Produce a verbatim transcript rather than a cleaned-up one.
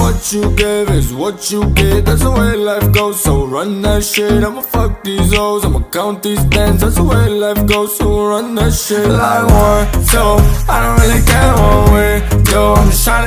what you give is what you get. That's the way life goes, so run that shit. I'ma fuck these hoes, I'ma count these bands. That's the way life goes, so run that shit. Like one, two, I don't really care one way. Yo, I'm just tryna